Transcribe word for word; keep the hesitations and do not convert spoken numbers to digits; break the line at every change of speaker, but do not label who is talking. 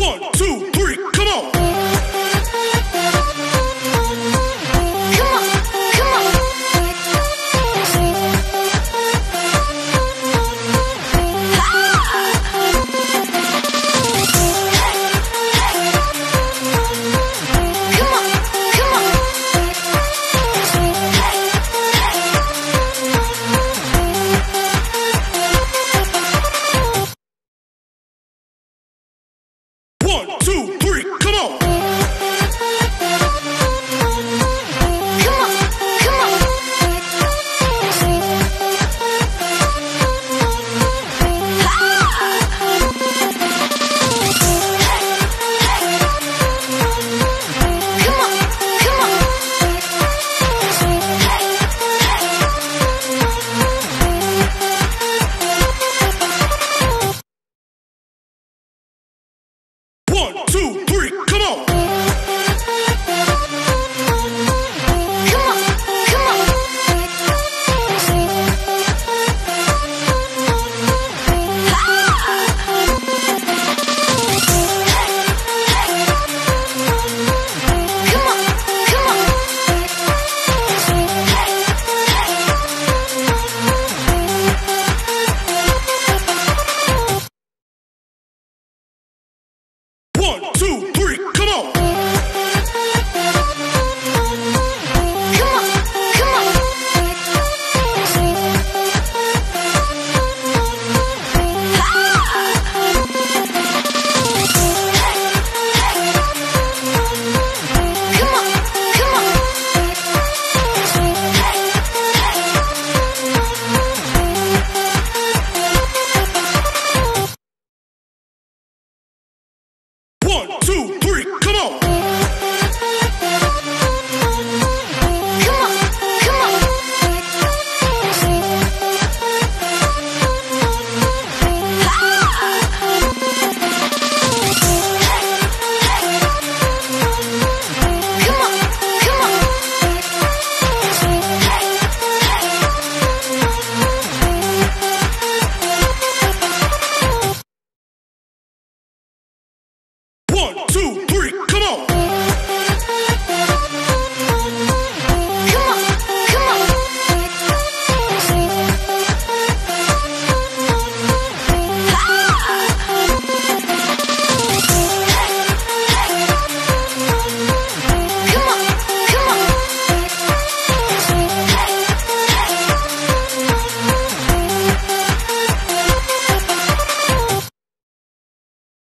One, two, three, come on!
Come on, come on.
One, two, three, come on!
Come on, come on. Come on, come on.
One, two, three, come on!
Come on, come on. Come on, come on.
One, two, three, come on!
Come on, come on. Come on, come on.
One, two, three, come on!
Come on, come on. Come on, come on.
One, two,